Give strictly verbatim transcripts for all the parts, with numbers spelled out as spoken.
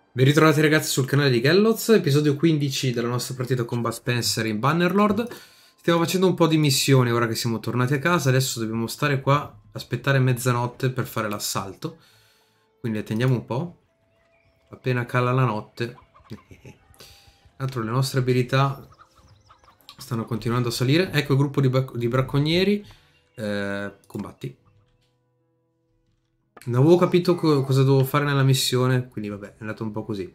Ben ritrovati ragazzi sul canale di Galloz, episodio quindici della nostra partita con Bud Spencer in Bannerlord. Stiamo facendo un po' di missioni ora che siamo tornati a casa, adesso dobbiamo stare qua, aspettare mezzanotte per fare l'assalto. Quindi attendiamo un po', appena cala la notte. Tra l'altro le nostre abilità stanno continuando a salire. Ecco il gruppo di, di bracconieri, eh, combatti. Non avevo capito co cosa dovevo fare nella missione, quindi vabbè, è andato un po' così.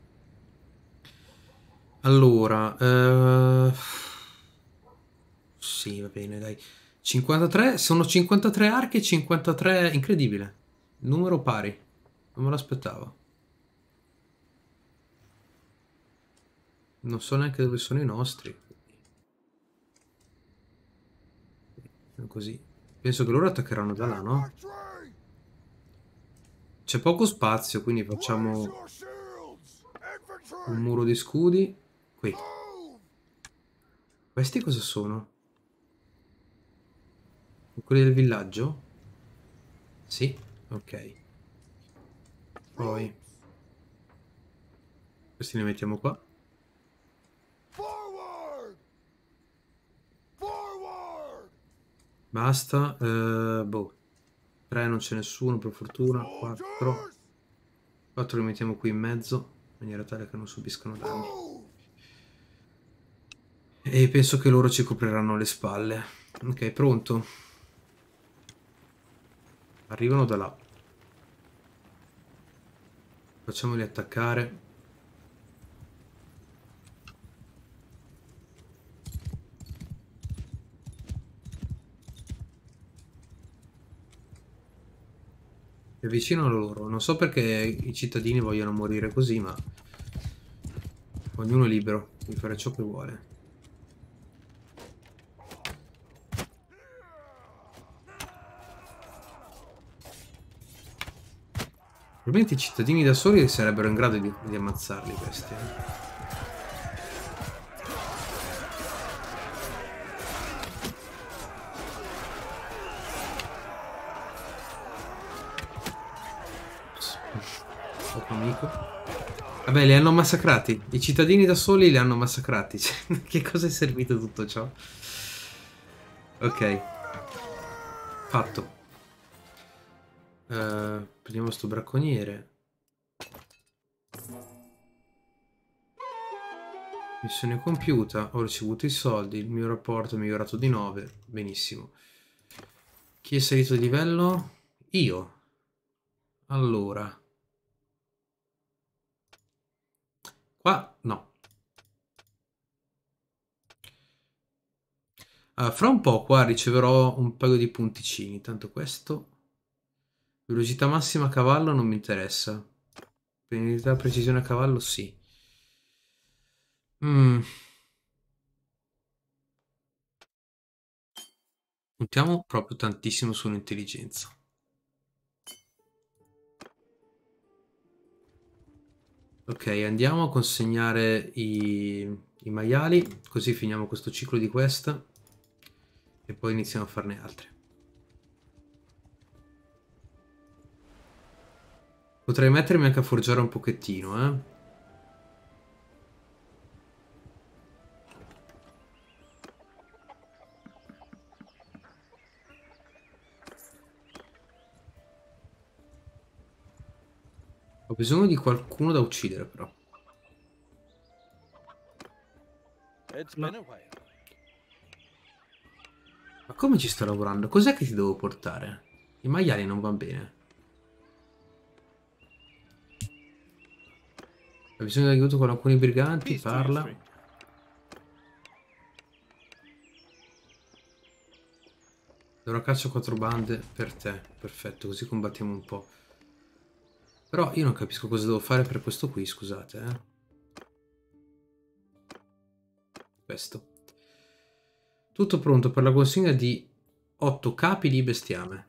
Allora, eh... sì, va bene, dai. cinquantatré, sono cinquantatré archi e cinquantatré... Incredibile. Numero pari. Non me l'aspettavo. Non so neanche dove sono i nostri. Così. Penso che loro attaccheranno da là, no? C'è poco spazio, quindi facciamo un muro di scudi. Qui. Questi cosa sono? Quelli del villaggio? Sì, ok. Poi questi li mettiamo qua. Basta. Eh, boh. tre non c'è nessuno per fortuna. quattro. quattro li mettiamo qui in mezzo, in maniera tale che non subiscano danni. E penso che loro ci copriranno le spalle. Ok, pronto. Arrivano da là. Facciamoli attaccare. Si avvicinano loro. Non so perché i cittadini vogliono morire così, ma ognuno è libero di fare ciò che vuole. Probabilmente i cittadini da soli sarebbero in grado di, di ammazzarli questi. Eh. Poco amico. Vabbè, li hanno massacrati. I cittadini da soli li hanno massacrati. Cioè, che cosa è servito tutto ciò? Ok. Fatto. Uh, prendiamo sto bracconiere. Missione compiuta. Ho ricevuto i soldi. Il mio rapporto è migliorato di nove. Benissimo. Chi è salito di livello? Io. Allora. Qua no. Uh, fra un po' qua riceverò un paio di punticini. Tanto questo. Velocità massima a cavallo non mi interessa. Penalità precisione a cavallo sì. Mm. Puntiamo proprio tantissimo sull'intelligenza. Ok, andiamo a consegnare i, i maiali, così finiamo questo ciclo di questa e poi iniziamo a farne altre. Potrei mettermi anche a forgiare un pochettino, eh. Ho bisogno di qualcuno da uccidere però. No. Ma come ci sto lavorando? Cos'è che ti devo portare? I maiali non vanno bene. Hai bisogno di aiuto con alcuni briganti? Parla. Dovrò caccia quattro bande per te. Perfetto, così combattiamo un po'. Però io non capisco cosa devo fare per questo qui, scusate, eh. Questo. Tutto pronto per la consegna di otto capi di bestiame.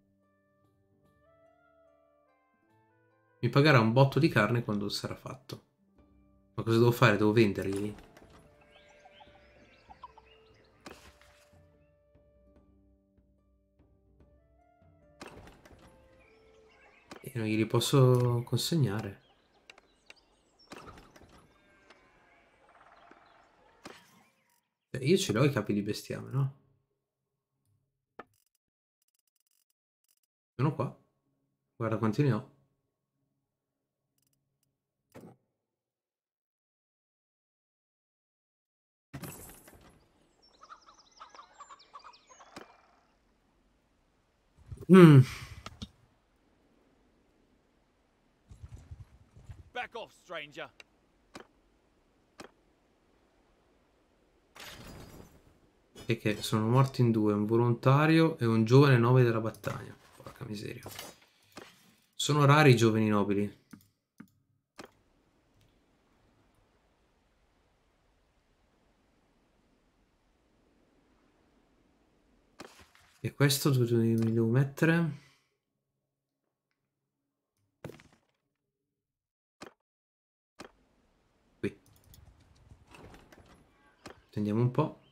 Mi pagherà un botto di carne quando sarà fatto. Ma cosa devo fare? Devo venderli? E non glieli posso consegnare. Beh, io ce l'ho i capi di bestiame, no? Sono qua. Guarda quanti ne ho. Mm. Back off, stranger. E che sono morti in due, un volontario e un giovane nobile della battaglia. Porca miseria. Sono rari i giovani nobili. E questo dove mi devo mettere? Qui. Attendiamo un po'.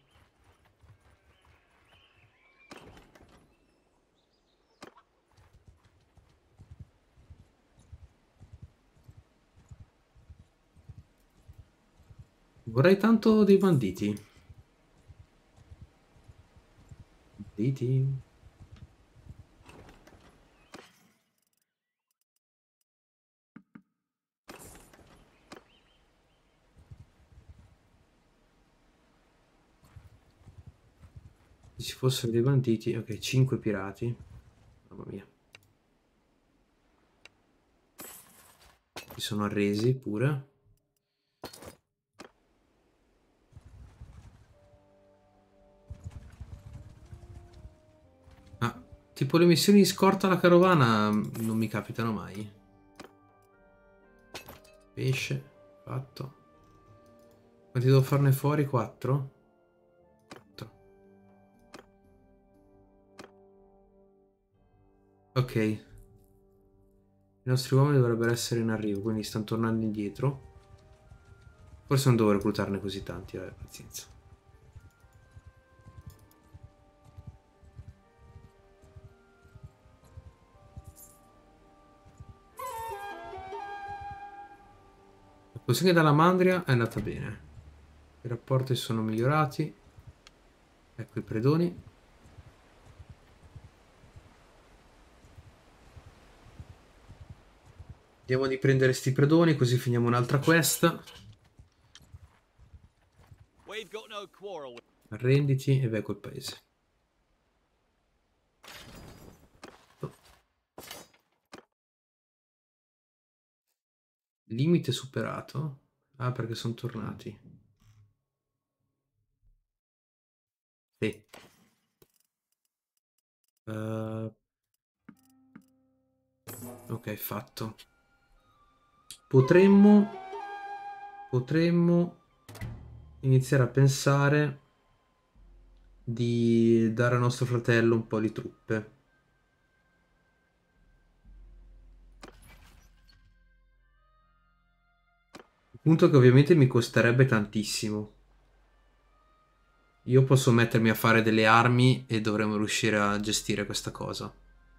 Vorrei tanto dei banditi. Banditi. Se ci fossero dei banditi. Ok, cinque pirati. Mamma mia. Si sono arresi pure. Ah, tipo le missioni di scorta alla carovana non mi capitano mai. Pesce, fatto. Quanti devo farne fuori? quattro? quattro. Ok. I nostri uomini dovrebbero essere in arrivo, quindi stanno tornando indietro. Forse non devo reclutarne così tanti, vabbè, pazienza. La posizione della Mandria è andata bene. I rapporti sono migliorati. Ecco i predoni. Andiamo di prendere sti predoni così finiamo un'altra quest. Arrenditi e vai col paese. Limite superato? Ah, perché sono tornati. Sì. Uh, ok, fatto. Potremmo... Potremmo iniziare a pensare di dare a nostro fratello un po' di truppe. Il punto che ovviamente mi costerebbe tantissimo. Io posso mettermi a fare delle armi e dovremmo riuscire a gestire questa cosa.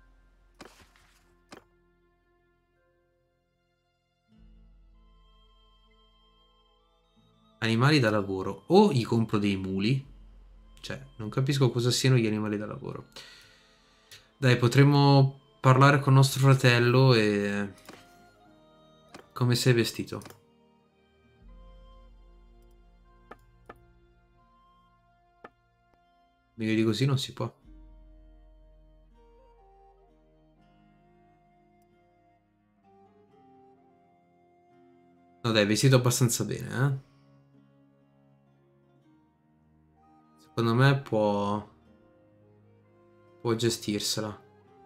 Animali da lavoro. O gli compro dei muli. Cioè, non capisco cosa siano gli animali da lavoro. Dai, potremmo parlare con nostro fratello e... Come sei vestito? Meglio di così non si può. No dai, vestito abbastanza bene, eh? Secondo me può... Può gestirsela.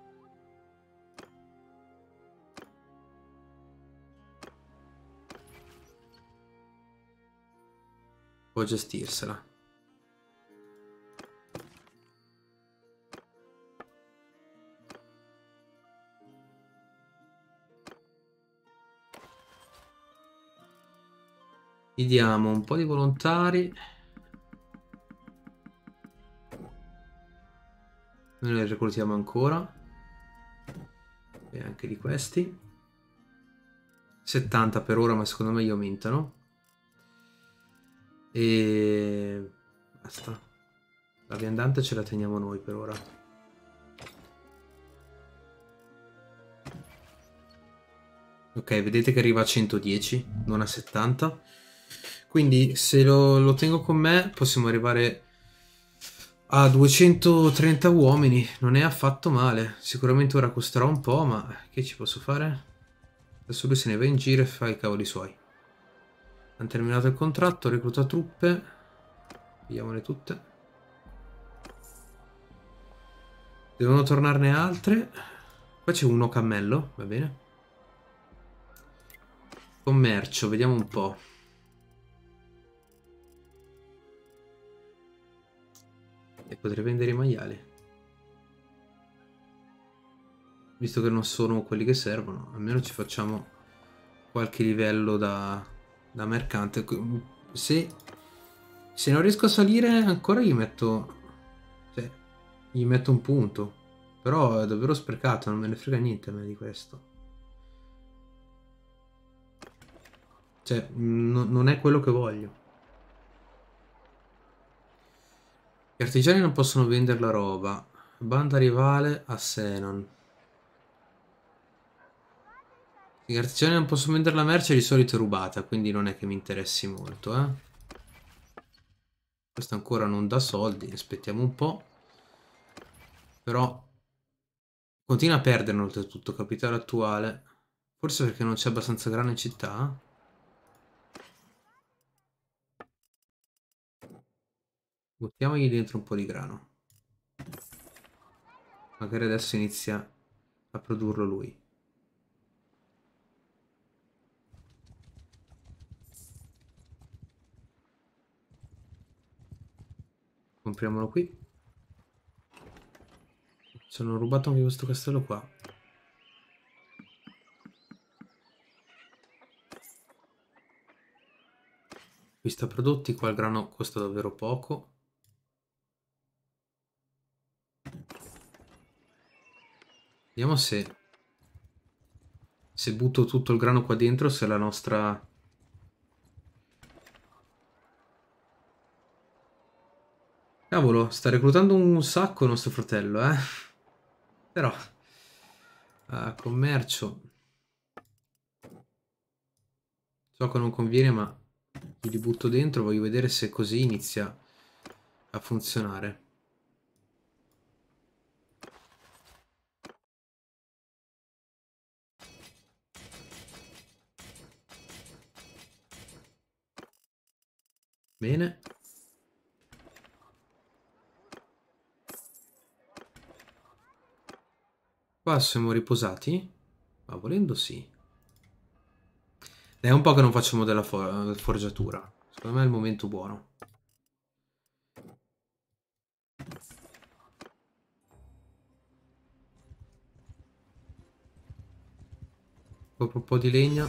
Può gestirsela. Gli diamo un po' di volontari. Noi ne reclutiamo ancora. E anche di questi. settanta per ora, ma secondo me gli aumentano. E... Basta. La viandante ce la teniamo noi per ora. Ok, vedete che arriva a centodieci, non a settanta. Quindi se lo, lo tengo con me possiamo arrivare a duecentotrenta uomini. Non è affatto male. Sicuramente ora costerà un po', ma che ci posso fare? Adesso lui se ne va in giro e fa i cavoli suoi. Hanno terminato il contratto, recluta truppe. Pigliamole tutte. Devono tornarne altre. Qua c'è uno cammello, va bene. Commercio, vediamo un po'. E potrei vendere i maiali. Visto che non sono quelli che servono, almeno ci facciamo qualche livello da, da mercante. Se, se non riesco a salire ancora gli metto... Cioè, gli metto un punto. Però è davvero sprecato, non me ne frega niente a me di questo. Cioè, no, non è quello che voglio. Gli artigiani non possono vendere la roba. Banda rivale a Senon. Gli artigiani non possono vendere la merce, di solito è rubata, quindi non è che mi interessi molto, eh. Questo ancora non dà soldi, aspettiamo un po'. Però continua a perdere oltretutto, capitale attuale. Forse perché non c'è abbastanza grano in città. Buttiamogli dentro un po' di grano. Magari adesso inizia a produrlo lui. Compriamolo qui. Ci hanno rubato anche questo castello qua. Acquista prodotti, qua il grano costa davvero poco. Vediamo se... Se butto tutto il grano qua dentro, se la nostra... Cavolo, sta reclutando un sacco il nostro fratello, eh. Però... Uh, commercio. So che non conviene, ma li butto dentro. Voglio vedere se così inizia a funzionare. Bene. Qua siamo riposati? Ma volendo sì. È un po' che non facciamo della for forgiatura. Secondo me è il momento buono. Copro un po' di legna.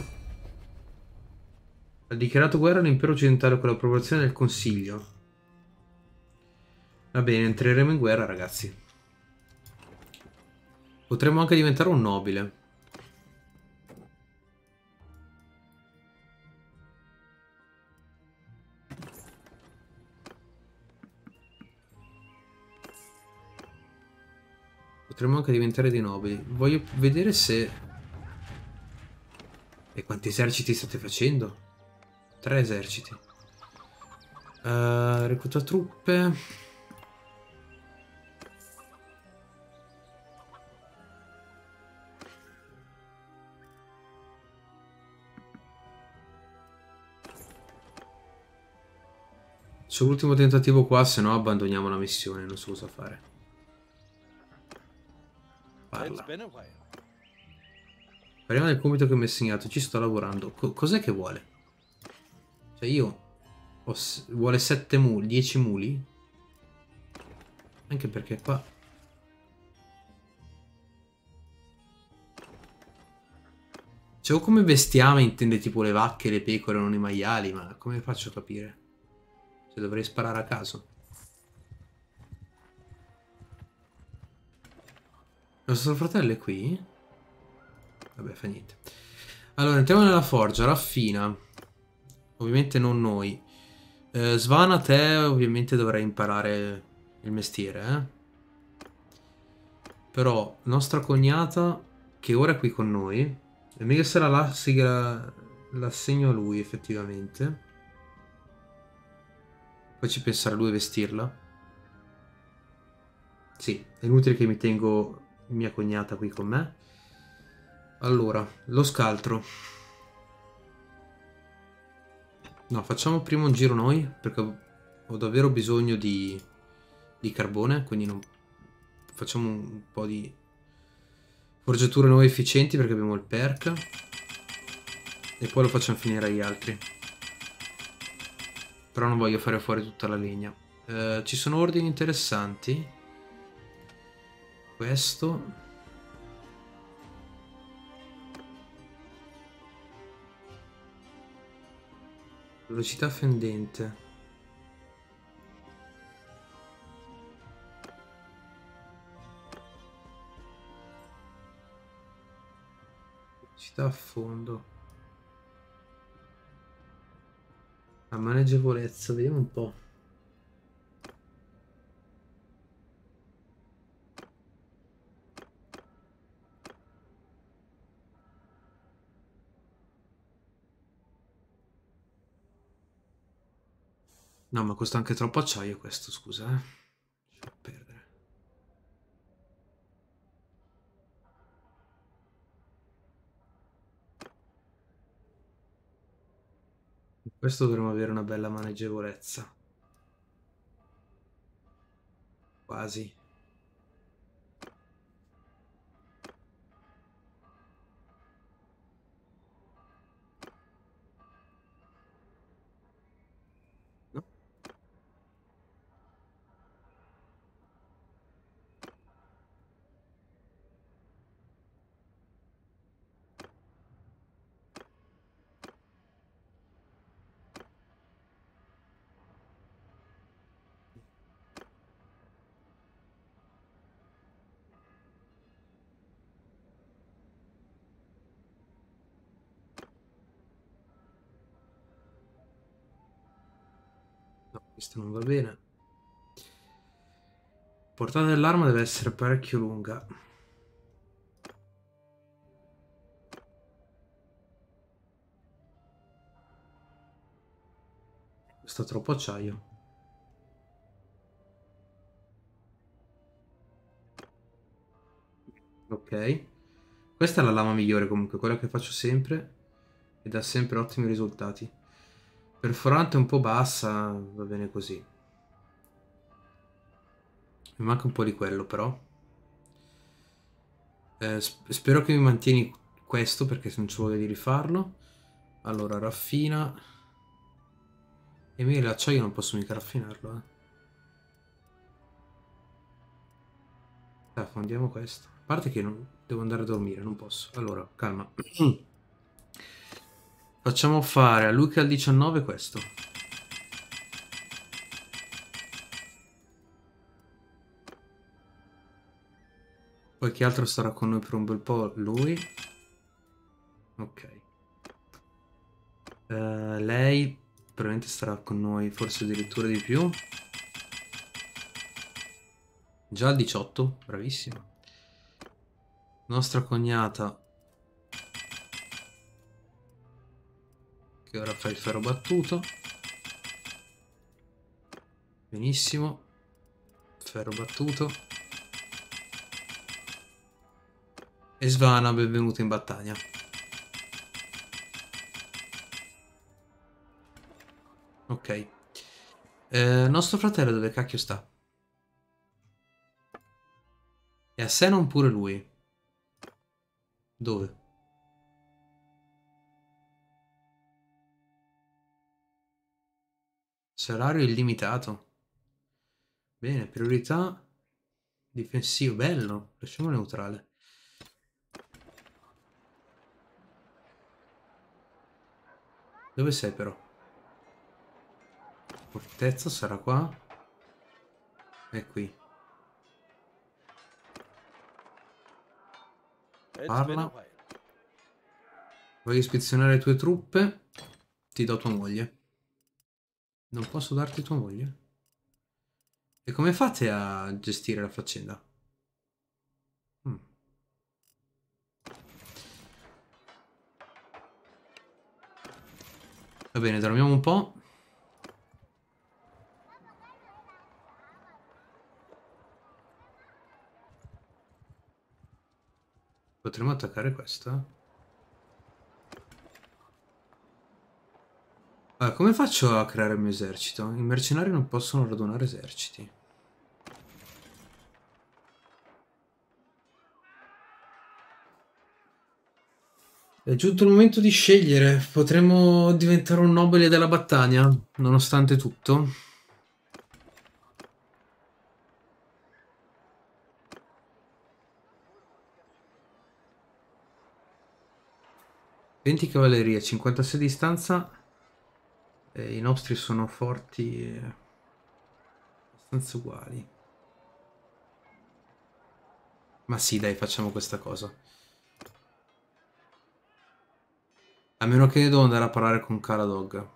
Ha dichiarato guerra all'impero occidentale con l'approvazione del consiglio. Va bene, entreremo in guerra, ragazzi. Potremmo anche diventare un nobile. Potremmo anche diventare dei nobili. Voglio vedere se... E quanti eserciti state facendo? Tre eserciti. Uh, recluta truppe. C'è l'ultimo tentativo qua, se no abbandoniamo la missione, non so cosa fare. Parla. Parliamo del compito che mi hai assegnato, ci sto lavorando. Co cos'è che vuole? Cioè io... Ho vuole sette muli, dieci muli? Anche perché qua... Cioè o come bestiame intende tipo le vacche, le pecore, non i maiali, ma come faccio a capire? Cioè dovrei sparare a caso. Il nostro fratello è qui? Vabbè, fa niente. Allora, entriamo nella forgia, raffina. Ovviamente non noi. Eh, Svana, te ovviamente dovrai imparare il mestiere, eh? Però nostra cognata, che ora è qui con noi, è meglio se la, la, se la- l'assegno a lui effettivamente. Facci pensare a lui a vestirla. Sì, è inutile che mi tengo mia cognata qui con me. Allora, lo scaltro. No, facciamo prima un giro noi, perché ho davvero bisogno di, di carbone, quindi non... facciamo un po' di forgiature nuove efficienti perché abbiamo il perk. E poi lo facciamo finire agli altri. Però non voglio fare fuori tutta la legna. Eh, ci sono ordini interessanti. Questo. Velocità fendente. Velocità a fondo. La maneggevolezza, vediamo un po'. No, ma costa anche troppo acciaio questo, scusa, eh. Lascia perdere. Questo dovremmo avere una bella maneggevolezza. Quasi. No? No, questo non va bene. Portata dell'arma deve essere parecchio lunga. Questo è troppo acciaio. Ok. Questa è la lama migliore comunque, quella che faccio sempre e dà sempre ottimi risultati. Perforante un po' bassa, va bene così. Mi manca un po' di quello però. Eh, sp- spero che mi mantieni questo perché non ci voglio di rifarlo. Allora, raffina. E me l'acciaio non posso mica raffinarlo, eh. Dai, fondiamo questo. A parte che non... devo andare a dormire, non posso. Allora, calma. Facciamo fare a lui che ha il diciannove questo. Poi chi altro starà con noi per un bel po'? Lui. Ok. Uh, lei probabilmente starà con noi forse addirittura di più. Già al diciotto, bravissima. Nostra cognata che ora fa il ferro battuto. Benissimo. Ferro battuto. E Svana, benvenuta in battaglia. Ok. Eh, nostro fratello dove cacchio sta? E a sé non pure lui. Dove? Salario illimitato. Bene, priorità difensivo. Bello. Lasciamo neutrale. Dove sei però? Fortezza sarà qua. È qui. Parla. Voglio ispezionare le tue truppe. Ti do tua moglie. Non posso darti tua moglie? E come fate a gestire la faccenda? Mm. Va bene, dormiamo un po'. Potremmo attaccare questa? Ah, come faccio a creare il mio esercito? I mercenari non possono radunare eserciti. È giunto il momento di scegliere. Potremmo diventare un nobile della battaglia, nonostante tutto. venti cavallerie, cinquantasei di distanza. E i nostri sono forti e abbastanza uguali. Ma sì, dai, facciamo questa cosa. A meno che devo andare a parlare con Caladog.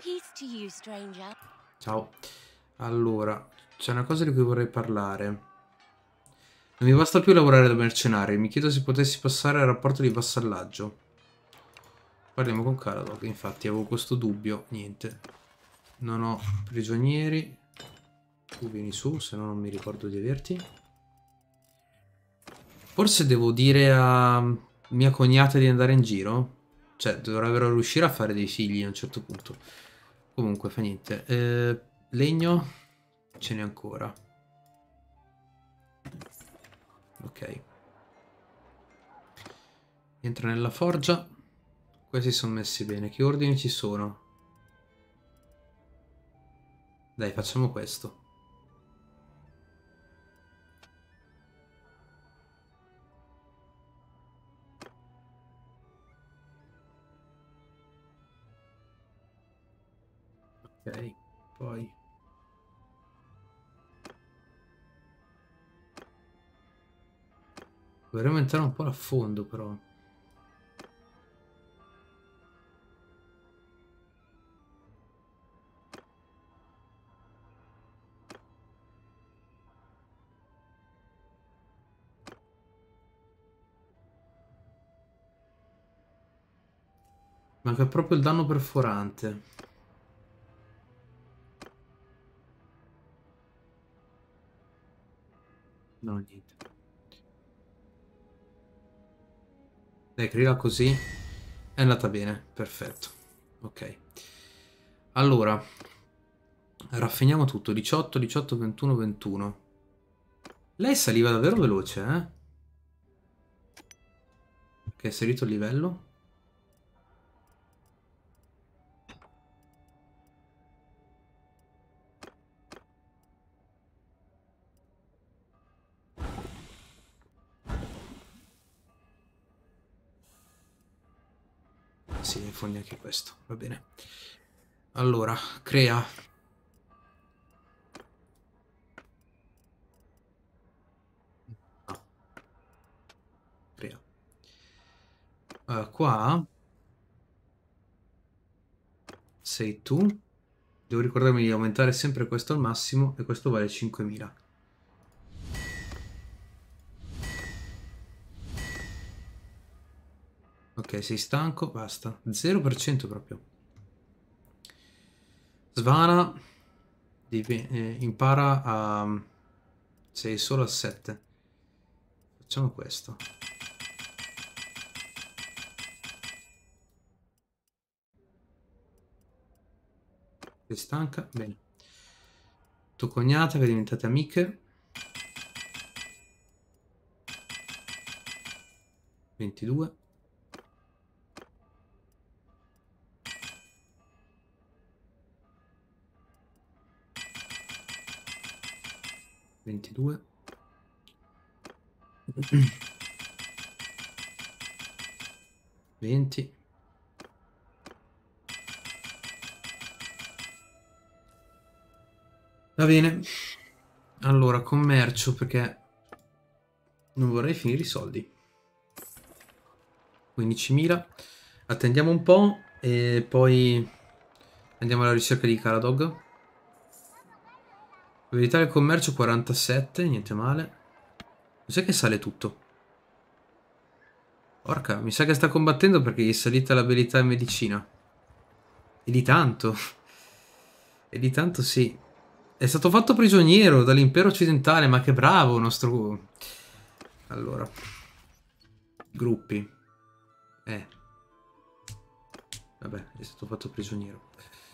Ciao. Allora, c'è una cosa di cui vorrei parlare. Non mi basta più lavorare da mercenario. Mi chiedo se potessi passare al rapporto di vassallaggio. Parliamo con Caladog. Infatti avevo questo dubbio. Niente. Non ho prigionieri. Tu vieni su, se no non mi ricordo di averti. Forse devo dire a mia cognata di andare in giro. Cioè, dovrebbero riuscire a fare dei figli a un certo punto. Comunque, fa niente. Eh, legno, ce n'è ancora. Ok. Entra nella forgia. Questi sono messi bene. Che ordini ci sono? Dai, facciamo questo. Ok, poi... Dovremmo entrare un po' a fondo, però. Manca proprio il danno perforante. No, niente. Dai, Krila così. È andata bene, perfetto. Ok. Allora, raffiniamo tutto. diciotto, diciotto, ventuno, ventuno. Lei saliva davvero veloce, eh? Che è salito il livello. Sì, in fondo anche questo, va bene. Allora, crea. No. Crea. Uh, qua sei tu. Devo ricordarmi di aumentare sempre questo al massimo e questo vale cinquemila. Ok, sei stanco, basta. zero per cento proprio. Svana. Eh, impara a... Sei solo a sette. Facciamo questo. Sei stanca? Bene. Tua cognata che diventate amiche. ventidue. ventidue. venti. Va bene. Allora, commercio, perché non vorrei finire i soldi. quindicimila. Attendiamo un po' e poi andiamo alla ricerca di Caladog. Abilità del commercio quarantasette, niente male. Cos'è che sale tutto? Porca, mi sa che sta combattendo perché gli è salita l'abilità in medicina. E di tanto. E di tanto sì. È stato fatto prigioniero dall'impero occidentale, ma che bravo nostro... Allora. Gruppi. Eh. Vabbè, è stato fatto prigioniero.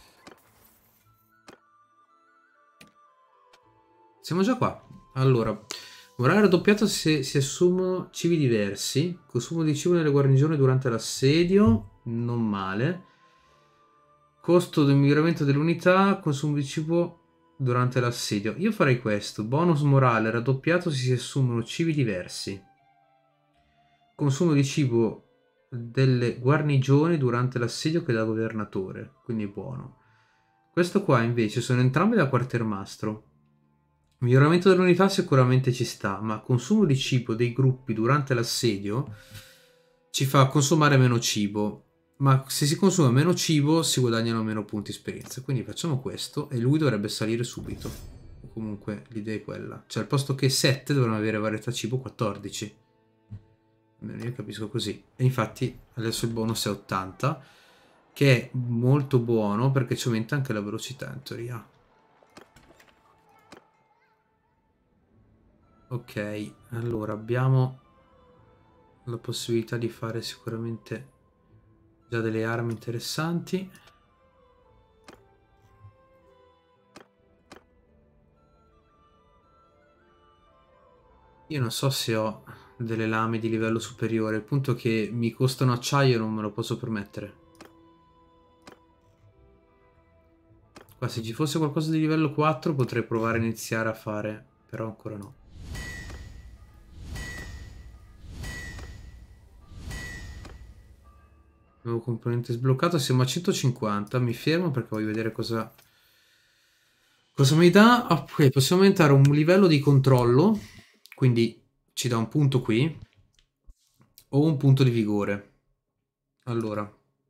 Siamo già qua. Allora. Morale raddoppiato se si assumono cibi diversi. Consumo di cibo nelle guarnigioni durante l'assedio. Non male. Costo del miglioramento dell'unità. Consumo di cibo durante l'assedio. Io farei questo. Bonus morale raddoppiato se si assumono cibi diversi. Consumo di cibo delle guarnigioni durante l'assedio che da governatore. Quindi buono. Questo qua invece sono entrambi da quartiermastro. Miglioramento dell'unità sicuramente ci sta, ma consumo di cibo dei gruppi durante l'assedio ci fa consumare meno cibo. Ma se si consuma meno cibo si guadagnano meno punti esperienza. Quindi facciamo questo e lui dovrebbe salire subito. Comunque l'idea è quella. Cioè al posto che sette dovremmo avere varietà cibo quattordici. Almeno io capisco così. E infatti adesso il bonus è ottanta, che è molto buono perché ci aumenta anche la velocità in teoria. Ok, allora abbiamo la possibilità di fare sicuramente già delle armi interessanti. Io non so se ho delle lame di livello superiore, il punto è che mi costano acciaio e non me lo posso permettere. Qua se ci fosse qualcosa di livello quattro potrei provare a iniziare a fare, però ancora no. Nuovo componente sbloccato, siamo a centocinquanta, mi fermo perché voglio vedere cosa, cosa mi dà. Ok, possiamo aumentare un livello di controllo, quindi ci dà un punto qui, o un punto di vigore. Allora,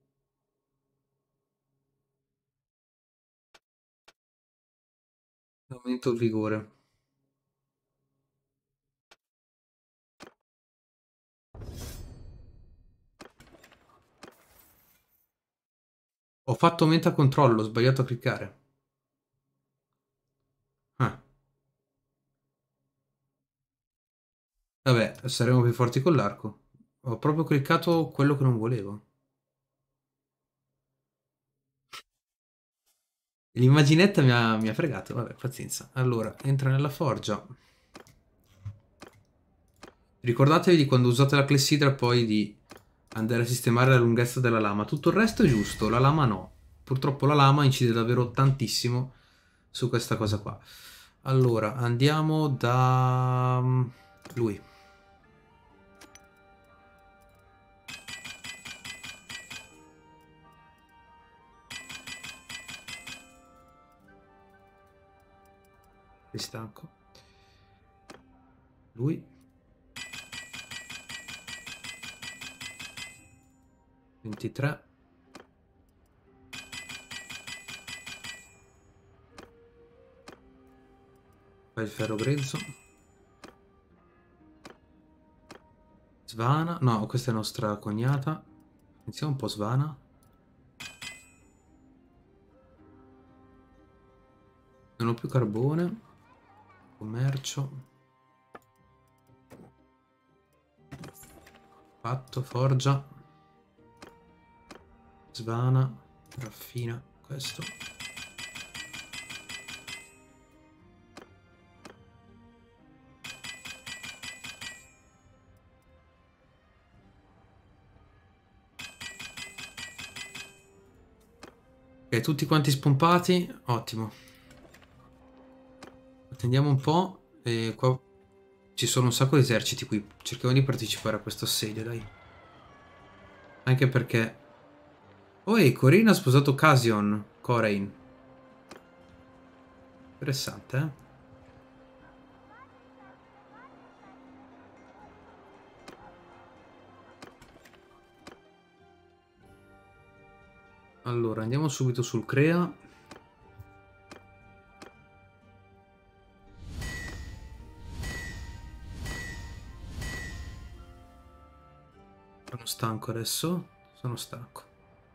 aumento il vigore. Ho fatto aumenta controllo, ho sbagliato a cliccare. Ah, vabbè, saremo più forti con l'arco. Ho proprio cliccato quello che non volevo. L'immaginetta mi ha, mi ha fregato, vabbè, pazienza. Allora, entra nella forgia. Ricordatevi di quando usate la clessidra poi di andare a sistemare la lunghezza della lama. Tutto il resto è giusto, la lama no. Purtroppo la lama incide davvero tantissimo su questa cosa qua. Allora, andiamo da lui. Sei stanco? Lui. ventitré. Fai il ferro grezzo. Svana. No, questa è nostra cognata. Iniziamo un po' Svana. Non ho più carbone. Commercio. Fatto, forgia. Svana. Raffina. Questo. Ok, tutti quanti spompati. Ottimo. Attendiamo un po'. E qua ci sono un sacco di eserciti qui. Cerchiamo di partecipare a questo assedio, dai. Anche perché... Oh, e Corinne ha sposato Casion. Corain. Interessante, eh? Allora, andiamo subito sul Crea. stanco adesso. Sono stanco.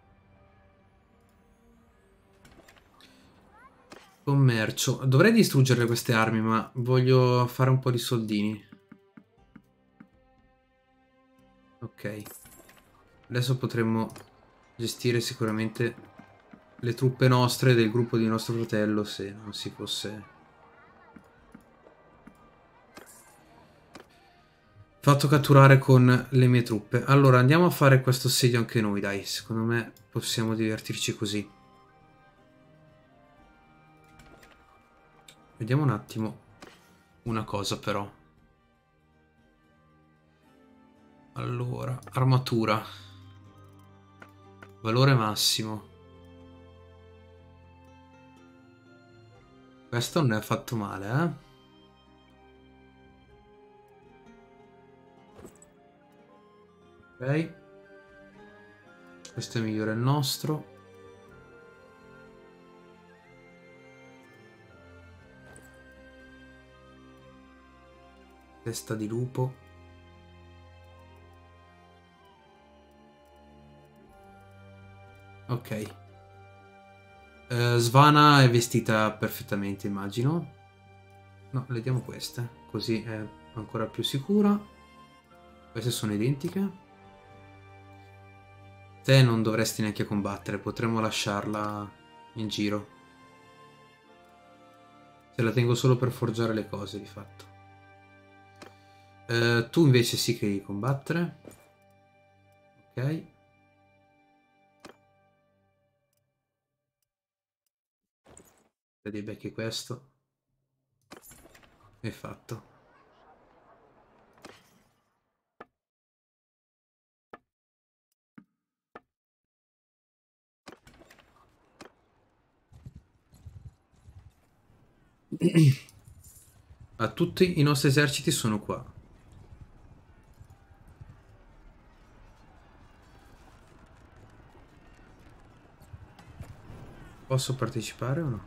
Commercio. Dovrei distruggere queste armi, ma voglio fare un po' di soldini. Ok. Adesso potremmo gestire sicuramente le truppe nostre del gruppo di nostro fratello, se non si fosse fatto catturare con le mie truppe. Allora, andiamo a fare questo assedio anche noi, dai. Secondo me possiamo divertirci così. Vediamo un attimo una cosa, però. Allora, armatura. Valore massimo. Questo non è affatto male, eh? Ok. Questo è migliore il nostro. Testa di lupo. Ok. Uh, Svana è vestita perfettamente, immagino. No, le diamo queste. Così è ancora più sicura. Queste sono identiche. Te non dovresti neanche combattere. Potremmo lasciarla in giro. Se la tengo solo per forgiare le cose, di fatto. Uh, tu invece sì che devi combattere. Ok. Vedi becchi questo. E fatto. A tutti i nostri eserciti sono qua. Posso partecipare o no?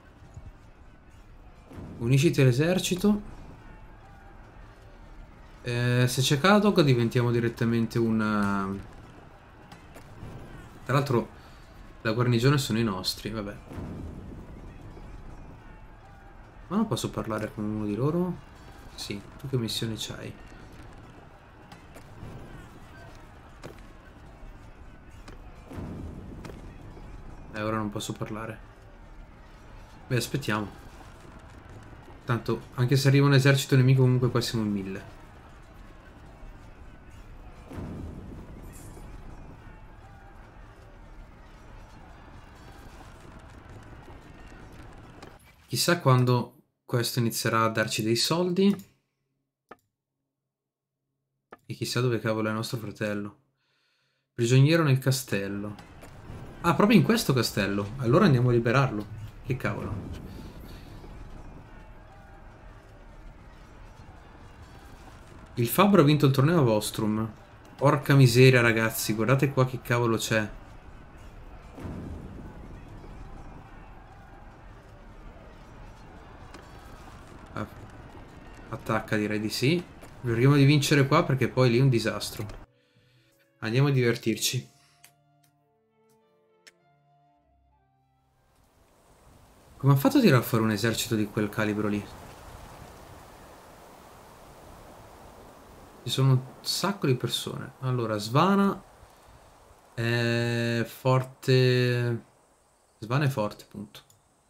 Unisciti all'esercito. Eh, se c'è Kadok diventiamo direttamente una... Tra l'altro la guarnigione sono i nostri, vabbè. Ma non posso parlare con uno di loro? Sì, tu che missione c'hai? Eh, ora non posso parlare. Beh, aspettiamo. Tanto, anche se arriva un esercito nemico, comunque qua siamo in mille. Chissà quando questo inizierà a darci dei soldi. E chissà dove cavolo è nostro fratello. Prigioniero nel castello. Ah, proprio in questo castello. Allora andiamo a liberarlo. Che cavolo. Il fabbro ha vinto il torneo a Vostrum. Porca miseria, ragazzi. Guardate qua che cavolo c'è. Attacca, direi di sì. Cerchiamo di vincere qua perché poi lì è un disastro. Andiamo a divertirci. Come ha fatto a tirare fuori un esercito di quel calibro lì? Ci sono un sacco di persone. Allora, Svana è forte. Svana è forte, punto.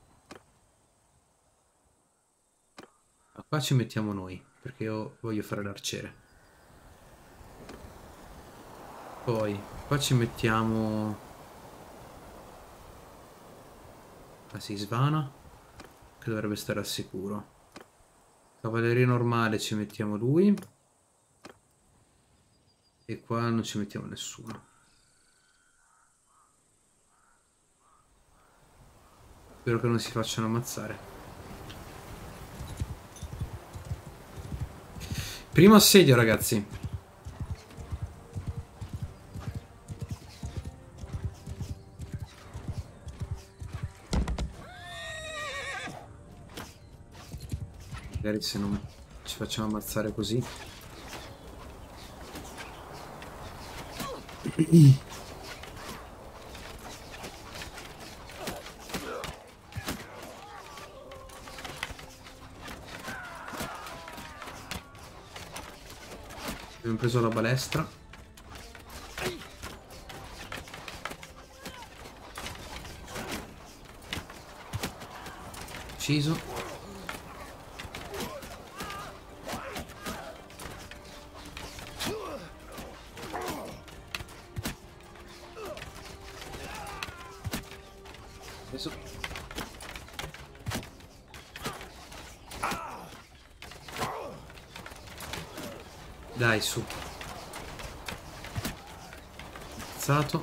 Ma qua ci mettiamo noi, perché io voglio fare l'arciere. Poi, qua ci mettiamo... Ah sì, Svana, che dovrebbe stare al sicuro. Cavalleria normale ci mettiamo lui. E qua non ci mettiamo nessuno. Spero che non si facciano ammazzare. Primo assedio, ragazzi. Magari se non ci facciamo ammazzare così. Abbiamo preso la balestra. Ucciso. Adesso. Dai, su. Alzato.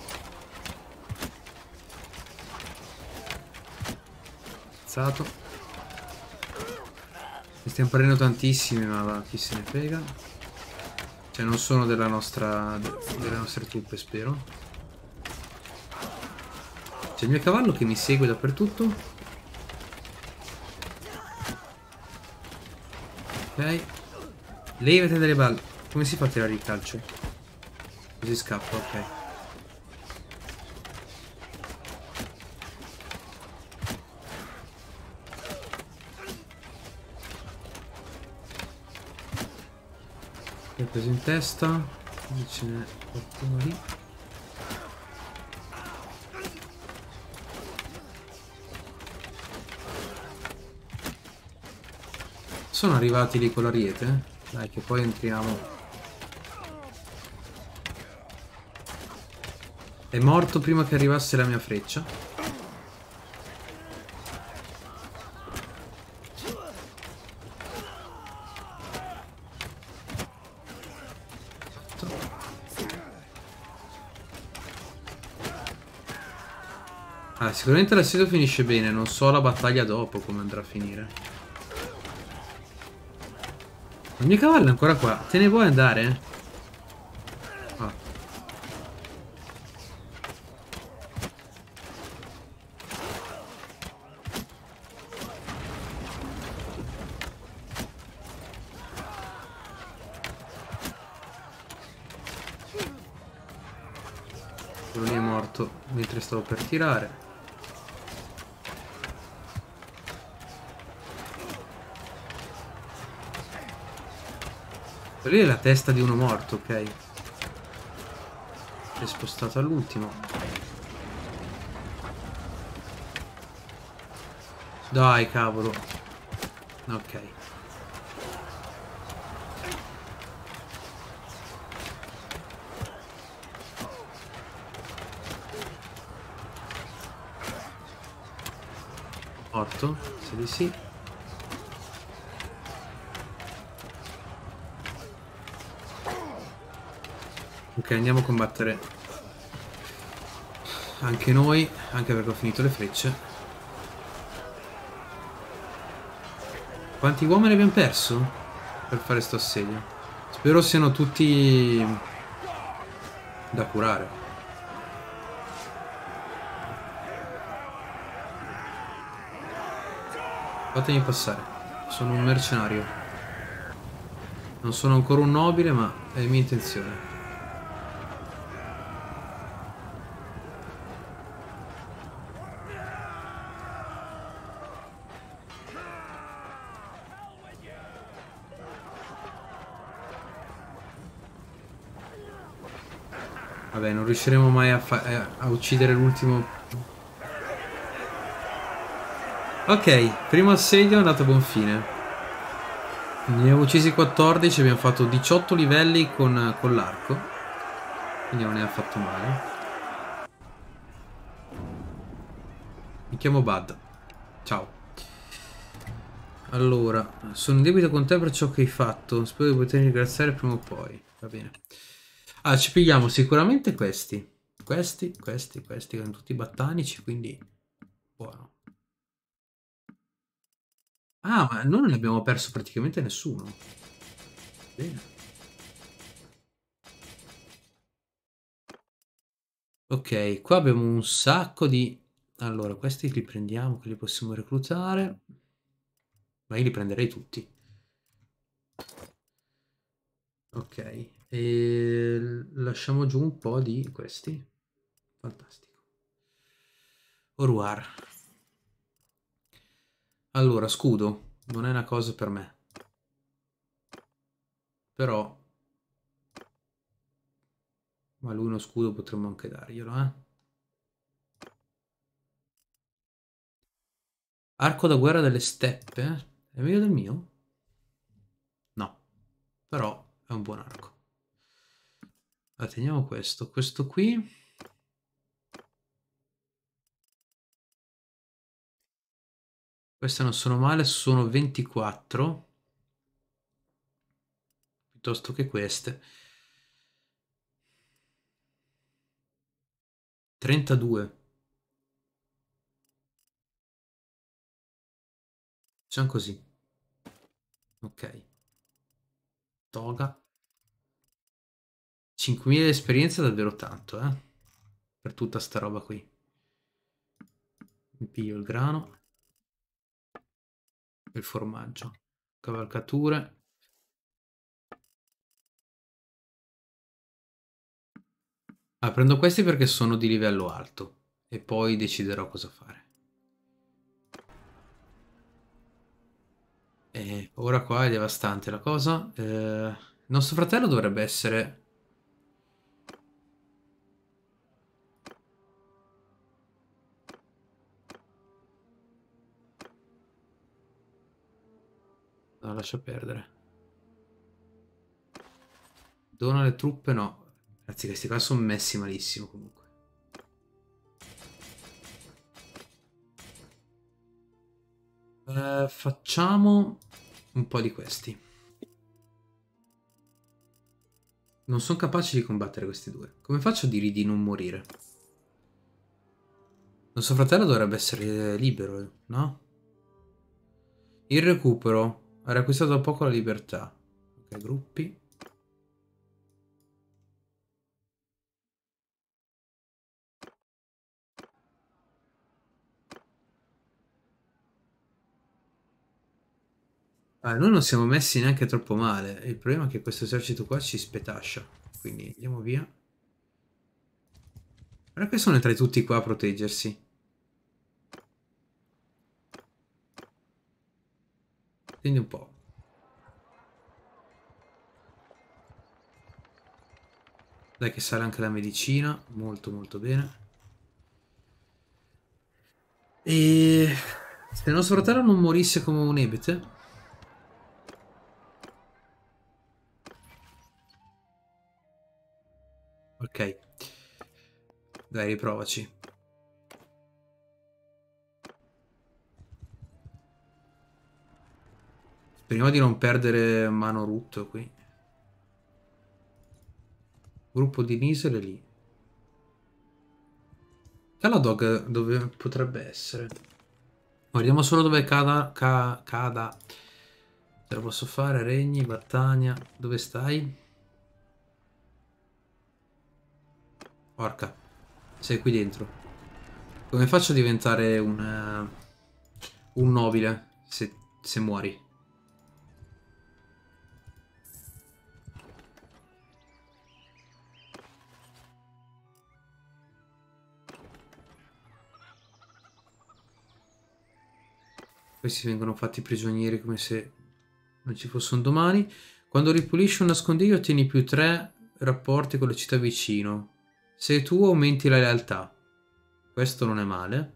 Alzato. Ne stiamo prendendo tantissimi, ma va, chi se ne frega. Cioè non sono della nostra, delle nostre truppe, spero. C'è il mio cavallo che mi segue dappertutto. Ok. Levate dalle balle. Come si fa a tirare il calcio? Così scappa, ok. L'ho preso in testa. Ce n'è qualcuno lì. Sono arrivati lì con l'ariete? Dai, che poi entriamo. È morto prima che arrivasse la mia freccia. Ah, sicuramente l'assedio finisce bene, non so la battaglia dopo come andrà a finire. Il mio cavallo è ancora qua, te ne vuoi andare? Ah. Quello lì è morto mentre stavo per tirare. Lì è la testa di uno morto, ok. È spostato all'ultimo. Dai, cavolo. Ok. Morto? Se di sì. Ok, andiamo a combattere anche noi, anche perché ho finito le frecce. Quanti uomini abbiamo perso per fare sto assedio? Spero siano tutti da curare. Fatemi passare. Sono un mercenario. Non sono ancora un nobile, ma è mia intenzione. Vabbè, non riusciremo mai a, a uccidere l'ultimo. Ok, primo assedio è andato a buon fine. Ne abbiamo uccisi quattordici, abbiamo fatto diciotto livelli con, con l'arco. Quindi non ne ha fatto male. Mi chiamo Bud. Ciao. Allora, sono in debito con te per ciò che hai fatto. Spero di poter ringraziare prima o poi. Va bene. Ah, ci pigliamo sicuramente questi. Questi, questi, questi, che sono tutti battanici, quindi buono. Ah, ma noi non ne abbiamo perso praticamente nessuno. Bene. Ok, qua abbiamo un sacco di... Allora, questi li prendiamo, che li possiamo reclutare. Ma io li prenderei tutti. Ok. E lasciamo giù un po' di questi. Fantastico. Oruar. Allora, scudo. Non è una cosa per me. Però... Ma lui uno scudo potremmo anche darglielo, eh. Arco da guerra delle steppe? È meglio del mio? No. Però è un buon arco. Allora, teniamo questo. Questo qui... Queste non sono male, sono ventiquattro. Piuttosto che queste. trentadue. Facciamo così. Ok. Toga. cinquemila di esperienza è davvero tanto, eh. Per tutta sta roba qui. Mi piglio il grano. Il formaggio. Cavalcature. Ah, prendo questi perché sono di livello alto. E poi deciderò cosa fare. E ora qua è devastante la cosa. Eh, il nostro fratello dovrebbe essere... No, lascia perdere. Dona le truppe, no. Ragazzi, questi qua sono messi malissimo comunque. Eh, facciamo un po' di questi. Non sono capaci di combattere questi due. Come faccio a dirgli di non morire? Nostro fratello dovrebbe essere libero, no? Il recupero. Ha riacquistato da poco la libertà. Ok, gruppi. Ah, noi non siamo messi neanche troppo male. Il problema è che questo esercito qua ci spetascia. Quindi andiamo via. Guarda che sono entrati tutti qua a proteggersi. Quindi un po'. Dai che sale anche la medicina. Molto molto bene. E... se il nostro fratello non morisse come un ebete... Ok. Dai, riprovaci. Speriamo di non perdere mano root qui. Gruppo di Nisele lì. Caladog dove potrebbe essere? Guardiamo solo dove cada, ca, cada. Ce la posso fare, regni, battaglia. Dove stai? Porca. Sei qui dentro. Come faccio a diventare un... Uh, un nobile se, se muori? Questi vengono fatti prigionieri come se non ci fosse un domani. Quando ripulisci un nascondiglio ottieni più tre rapporti con le città vicino. Se tu aumenti la lealtà. Questo non è male.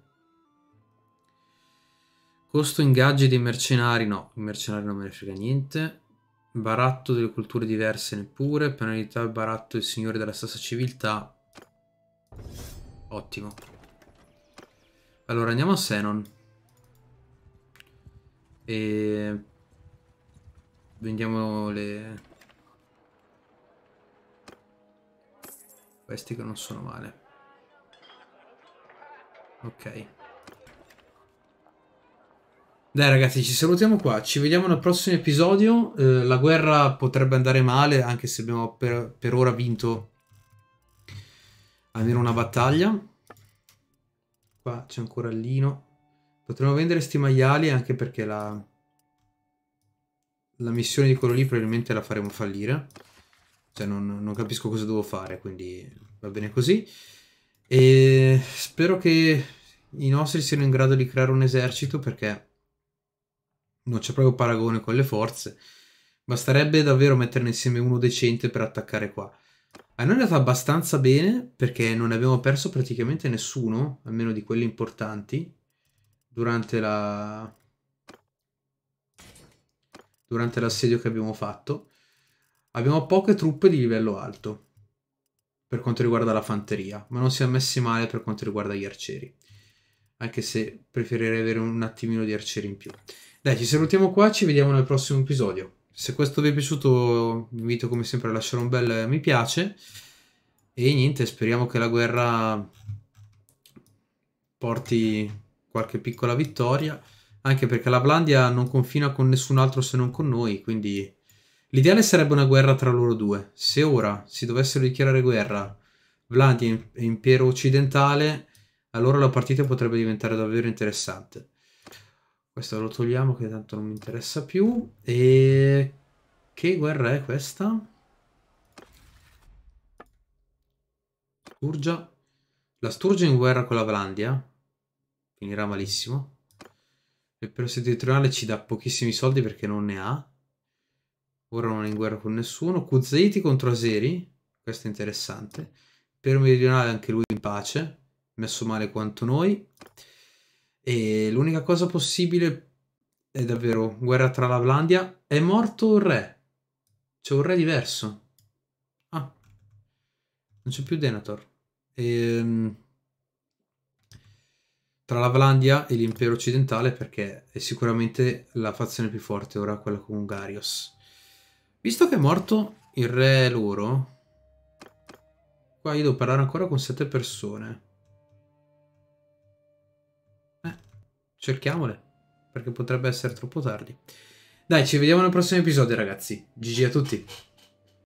Costo ingaggi dei mercenari. No, i mercenari non me ne frega niente. Baratto delle culture diverse neppure. Penalità baratto del signore della stessa civiltà. Ottimo. Allora andiamo a Senon. E vendiamo le... questi che non sono male. Ok. Dai ragazzi, ci salutiamo qua. Ci vediamo nel prossimo episodio. Eh, la guerra potrebbe andare male, anche se abbiamo per, per ora vinto almeno una battaglia. Qua c'è ancora il lino. Potremmo vendere sti maiali anche perché la... la missione di quello lì probabilmente la faremo fallire. Cioè non, non capisco cosa devo fare, quindi va bene così. E spero che i nostri siano in grado di creare un esercito, perché non c'è proprio paragone con le forze. Basterebbe davvero metterne insieme uno decente per attaccare qua. A noi è andata abbastanza bene, perché non abbiamo perso praticamente nessuno, almeno di quelli importanti, durante la... durante l'assedio che abbiamo fatto. Abbiamo poche truppe di livello alto per quanto riguarda la fanteria, ma non siamo messi male per quanto riguarda gli arcieri, anche se preferirei avere un attimino di arcieri in più. Dai, ci salutiamo qua, ci vediamo nel prossimo episodio. Se questo vi è piaciuto, vi invito come sempre a lasciare un bel mi piace e niente, speriamo che la guerra porti qualche piccola vittoria, anche perché la Vlandia non confina con nessun altro se non con noi, quindi l'ideale sarebbe una guerra tra loro due. Se ora si dovessero dichiarare guerra Vlandia e Impero Occidentale, allora la partita potrebbe diventare davvero interessante. Questo lo togliamo che tanto non mi interessa più. E che guerra è questa? Sturgia. La Sturgia in guerra con la Vlandia finirà malissimo. L'impero settentrionale ci dà pochissimi soldi perché non ne ha. Ora non è in guerra con nessuno. Kuzaiti contro Azeri. Questo è interessante. Impero meridionale anche lui in pace. Messo male quanto noi. E l'unica cosa possibile è davvero guerra tra la Vlandia. È morto il re. C'è un re diverso. Ah, non c'è più Denethor. Ehm, tra la Vlandia e l'impero occidentale, perché è sicuramente la fazione più forte ora quella con Ungarios. Visto che è morto il re loro, qua io devo parlare ancora con sette persone. Eh, cerchiamole, perché potrebbe essere troppo tardi. Dai, ci vediamo nel prossimo episodio, ragazzi. G G a tutti.